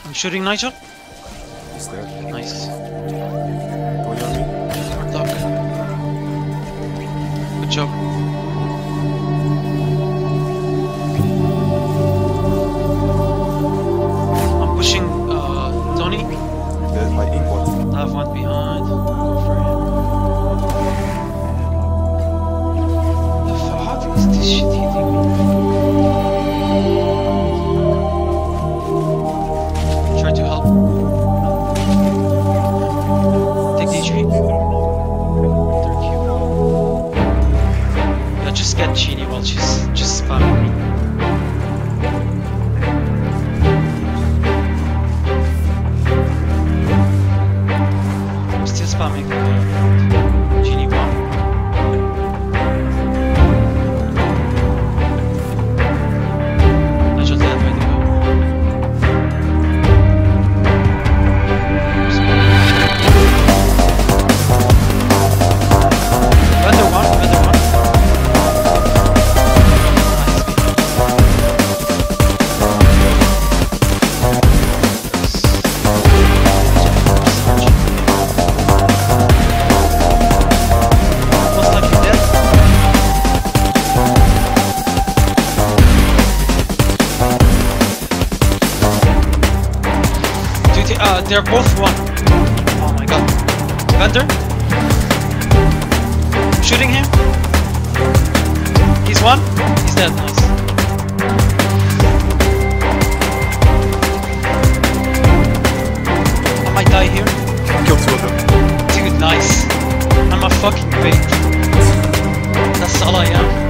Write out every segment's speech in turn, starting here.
I'm shooting Nigel. He's there. Nice. Going on me. Smart luck. Good job. I'm pushing Tony. There's my ink one. I have one behind. Go for him. How is this shit hitting me? Try to help. Take the HP. Thank you. Yeah, just get Genie while she's just spamming me. I'm still spamming Genie 1. Nigel dead, way to go. Vendor 1, Vendor 1. Most likely dead. They're both one. Oh my god. Vendor? Shooting him? He's one? He's dead, nice. I might die here. Kill two of them. Dude, nice. I'm a fucking bait. That's all I am.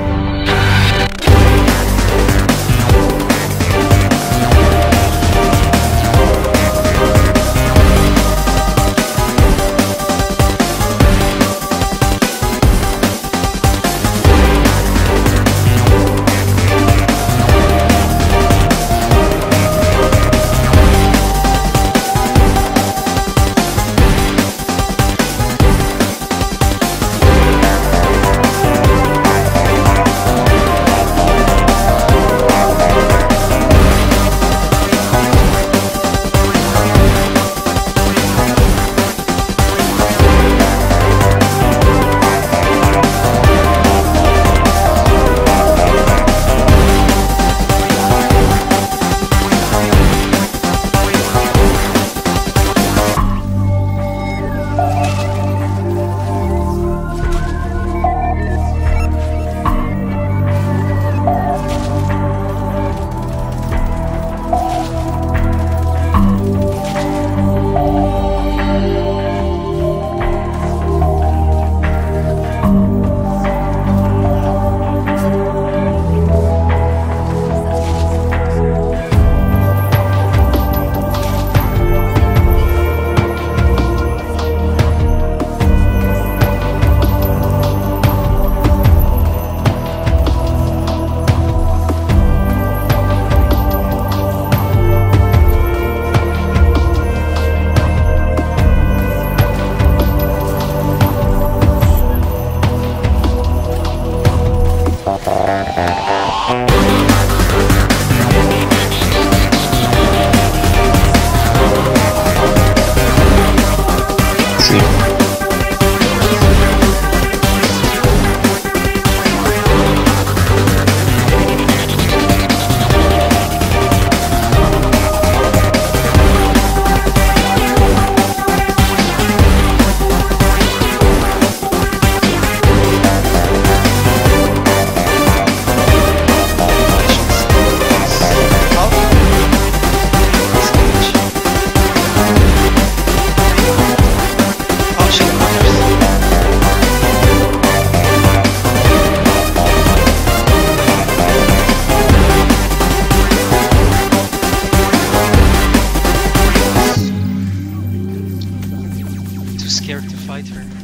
Too scared to fight her.